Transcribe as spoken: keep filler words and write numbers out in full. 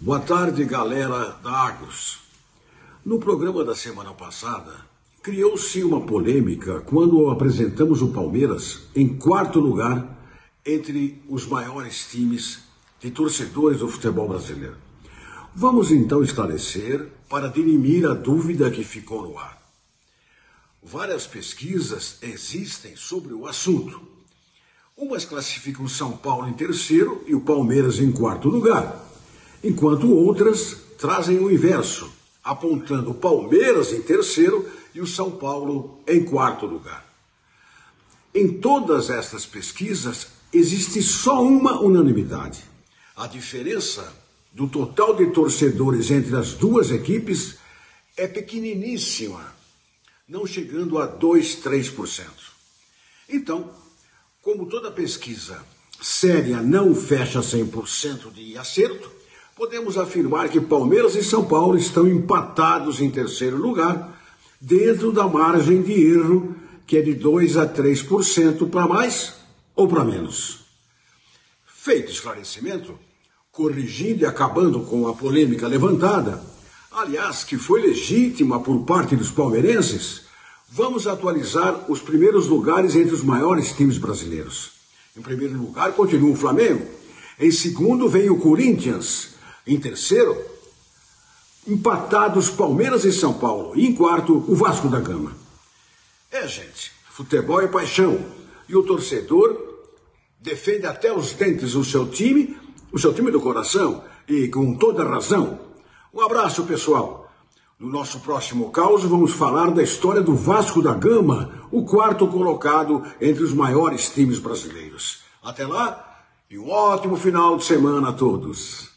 Boa tarde, galera da Agros. No programa da semana passada, criou-se uma polêmica quando apresentamos o Palmeiras em quarto lugar entre os maiores times de torcedores do futebol brasileiro. Vamos então esclarecer para dirimir a dúvida que ficou no ar. Várias pesquisas existem sobre o assunto. Umas classificam São Paulo em terceiro e o Palmeiras em quarto lugar, enquanto outras trazem o inverso, apontando o Palmeiras em terceiro e o São Paulo em quarto lugar. Em todas estas pesquisas, existe só uma unanimidade. A diferença do total de torcedores entre as duas equipes é pequeniníssima, não chegando a dois, três por cento. Então, como toda pesquisa séria não fecha cem por cento de acerto, podemos afirmar que Palmeiras e São Paulo estão empatados em terceiro lugar, dentro da margem de erro, que é de dois a três por cento para mais ou para menos. Feito esclarecimento, corrigindo e acabando com a polêmica levantada, aliás, que foi legítima por parte dos palmeirenses, vamos atualizar os primeiros lugares entre os maiores times brasileiros. Em primeiro lugar, continua o Flamengo. Em segundo, vem o Corinthians. Em terceiro, empatados Palmeiras e São Paulo. E em quarto, o Vasco da Gama. É, gente, futebol é paixão. E o torcedor defende até os dentes o seu time, o seu time do coração, e com toda razão. Um abraço, pessoal. No nosso próximo caos, vamos falar da história do Vasco da Gama, o quarto colocado entre os maiores times brasileiros. Até lá, e um ótimo final de semana a todos.